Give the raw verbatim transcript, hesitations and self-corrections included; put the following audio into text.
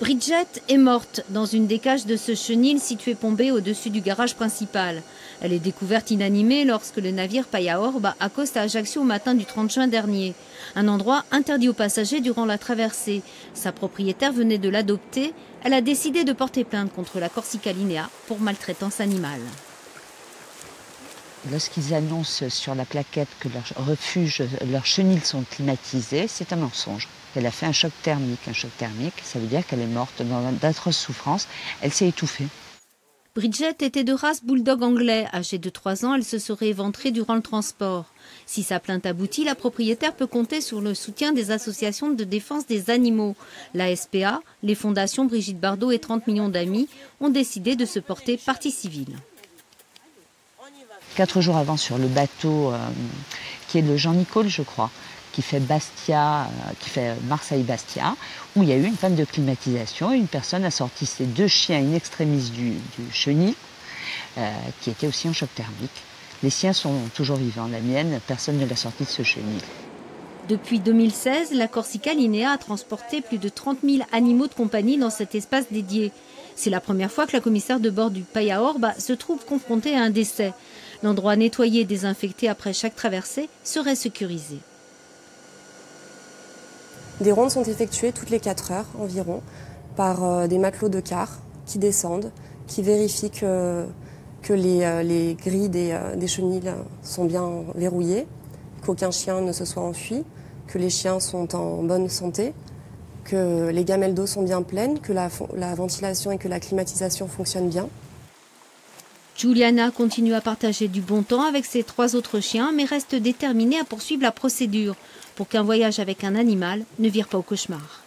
Bridget est morte dans une des cages de ce chenil situé plombé au-dessus du garage principal. Elle est découverte inanimée lorsque le navire Paya Orba accoste à Ajaccio au matin du trente juin dernier. Un endroit interdit aux passagers durant la traversée. Sa propriétaire venait de l'adopter. Elle a décidé de porter plainte contre la Corsica Linea pour maltraitance animale. Lorsqu'ils annoncent sur la plaquette que leurs refuges, leurs chenils sont climatisés, c'est un mensonge. Elle a fait un choc thermique. Un choc thermique, ça veut dire qu'elle est morte dans d'atroces souffrances. Elle s'est étouffée. Bridget était de race bulldog anglais. Âgée de trois ans, elle se serait éventrée durant le transport. Si sa plainte aboutit, la propriétaire peut compter sur le soutien des associations de défense des animaux. La S P A, les fondations Brigitte Bardot et trente millions d'amis ont décidé de se porter partie civile. Quatre jours avant, sur le bateau euh, qui est le Jean-Nicole, je crois, qui fait Bastia, euh, qui fait Marseille-Bastia, où il y a eu une panne de climatisation. Une personne a sorti ses deux chiens in extremis du, du chenil, euh, qui étaient aussi en choc thermique. Les siens sont toujours vivants. La mienne, personne ne l'a sortie de ce chenil. Depuis deux mille seize, la Corsica Linea a transporté plus de trente mille animaux de compagnie dans cet espace dédié. C'est la première fois que la commissaire de bord du Paya Orba se trouve confrontée à un décès. L'endroit nettoyé et désinfecté après chaque traversée serait sécurisé. Des rondes sont effectuées toutes les quatre heures environ par euh, des matelots de quart qui descendent, qui vérifient que, que les, euh, les grilles des, euh, des chenils sont bien verrouillées, qu'aucun chien ne se soit enfui, que les chiens sont en bonne santé, que les gamelles d'eau sont bien pleines, que la, la ventilation et que la climatisation fonctionnent bien. Juliana continue à partager du bon temps avec ses trois autres chiens, mais reste déterminée à poursuivre la procédure pour qu'un voyage avec un animal ne vire pas au cauchemar.